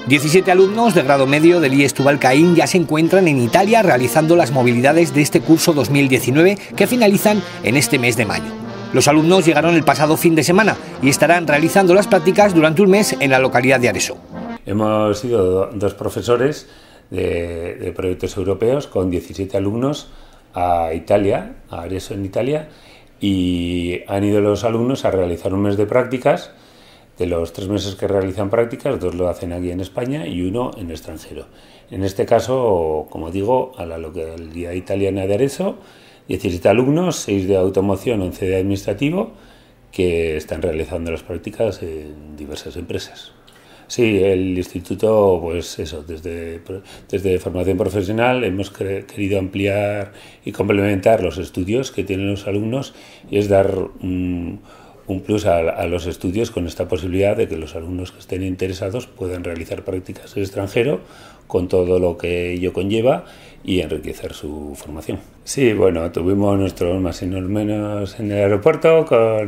17 alumnos de grado medio del IES Tubalcaín ya se encuentran en Italia realizando las movilidades de este curso 2019 que finalizan en este mes de mayo. Los alumnos llegaron el pasado fin de semana y estarán realizando las prácticas durante un mes en la localidad de Arezzo. Hemos sido dos profesores de proyectos europeos con 17 alumnos a Italia, a Arezzo en Italia, y han ido los alumnos a realizar un mes de prácticas. De los 3 meses que realizan prácticas, 2 lo hacen aquí en España y 1 en el extranjero. En este caso, como digo, a la localidad italiana de Arezzo, 17 alumnos, 6 de automoción, 11 de administrativo, que están realizando las prácticas en diversas empresas. Sí, el instituto, pues eso, desde formación profesional hemos querido ampliar y complementar los estudios que tienen los alumnos y es dar un plus a los estudios con esta posibilidad de que los alumnos que estén interesados puedan realizar prácticas en el extranjero con todo lo que ello conlleva y enriquecer su formación. Sí, bueno, tuvimos nuestros más y menos en el aeropuerto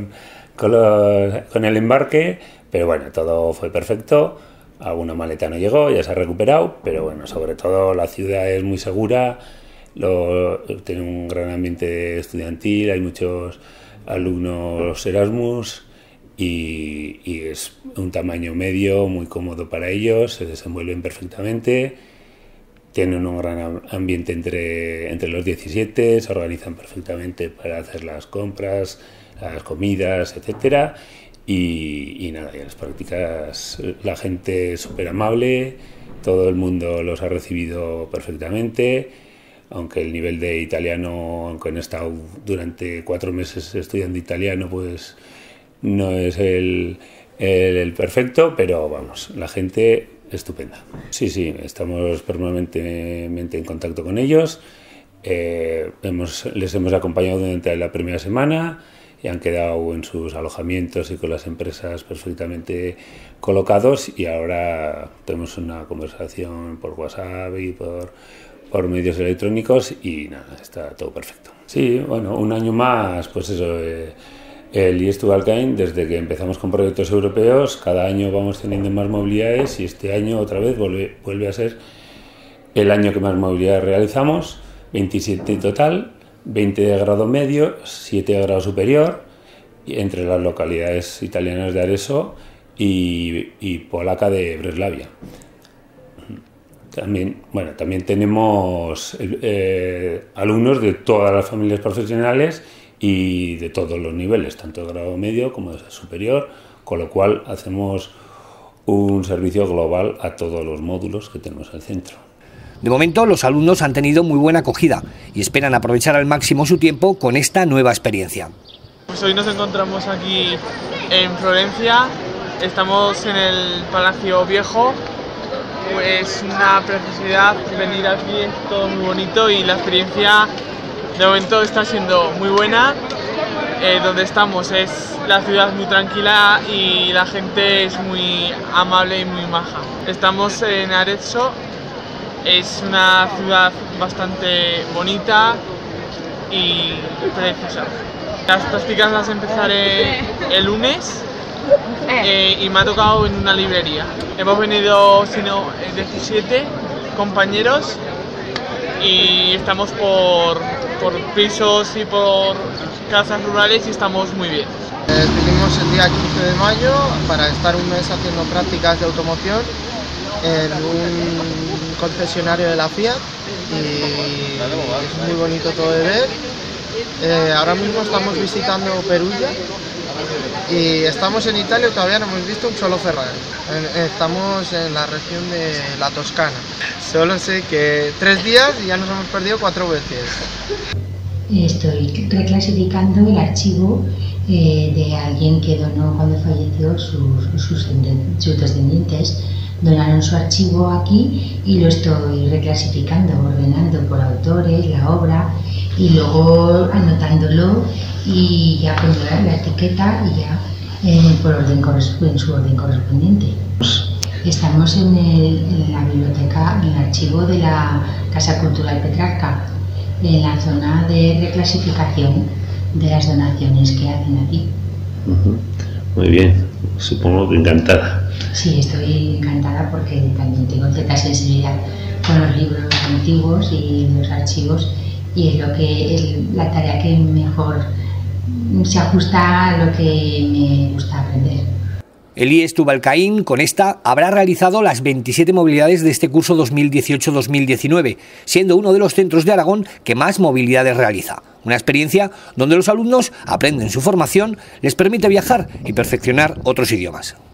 con el embarque, pero bueno, todo fue perfecto. Alguna maleta no llegó, ya se ha recuperado, pero bueno, sobre todo la ciudad es muy segura, tiene un gran ambiente estudiantil, hay muchos alumnos Erasmus y es un tamaño medio, muy cómodo para ellos, se desenvuelven perfectamente, tienen un gran ambiente entre los 17, se organizan perfectamente para hacer las compras, las comidas, etcétera. Y nada, y en las prácticas la gente es súper amable, todo el mundo los ha recibido perfectamente, aunque el nivel de italiano, aunque han estado durante 4 meses estudiando italiano, pues no es el perfecto, pero vamos, la gente estupenda. Sí, estamos permanentemente en contacto con ellos, les hemos acompañado durante la primera semana, y han quedado en sus alojamientos y con las empresas perfectamente colocados y ahora tenemos una conversación por WhatsApp y por medios electrónicos y nada, está todo perfecto. Sí, bueno, un año más, pues eso, el IES Tubalcaín, desde que empezamos con proyectos europeos, cada año vamos teniendo más movilidades y este año otra vez vuelve a ser el año que más movilidades realizamos, 27 en total, 20 de grado medio, 7 de grado superior, entre las localidades italianas de Arezzo y polaca de Breslavia. También tenemos alumnos de todas las familias profesionales y de todos los niveles, tanto de grado medio como de superior, con lo cual hacemos un servicio global a todos los módulos que tenemos en el centro. De momento, los alumnos han tenido muy buena acogida y esperan aprovechar al máximo su tiempo con esta nueva experiencia. Pues hoy nos encontramos aquí en Florencia, estamos en el Palacio Viejo, es una preciosidad venir aquí, es todo muy bonito y la experiencia de momento está siendo muy buena. Donde estamos es la ciudad muy tranquila y la gente es muy amable y muy maja. Estamos en Arezzo. Es una ciudad bastante bonita y preciosa. Las prácticas las empezaré el lunes y me ha tocado en una librería. Hemos venido 17 compañeros y estamos por pisos y por casas rurales y estamos muy bien. Vinimos el día 15 de mayo para estar un mes haciendo prácticas de automoción en un concesionario de la Fiat y es muy bonito todo de ver. Ahora mismo estamos visitando Perugia y estamos en Italia y todavía no hemos visto un solo Ferrari. Estamos en la región de la Toscana. Solo sé que 3 días y ya nos hemos perdido 4 veces. Estoy reclasificando el archivo de alguien que donó cuando falleció, sus descendientes donaron su archivo aquí y lo estoy reclasificando, ordenando por autores, la obra y luego anotándolo y ya poniendo la etiqueta y ya en su orden correspondiente. Estamos en la biblioteca, en el archivo de la Casa Cultural Petrarca, en la zona de reclasificación de las donaciones que hacen aquí. Muy bien, supongo que encantada. Sí, estoy encantada porque también tengo cierta sensibilidad con los libros antiguos y los archivos, y es la tarea que mejor se ajusta a lo que me gusta aprender. El IES Tubalcaín, con esta, habrá realizado las 27 movilidades de este curso 2018-2019, siendo uno de los centros de Aragón que más movilidades realiza. Una experiencia donde los alumnos aprenden su formación, les permite viajar y perfeccionar otros idiomas.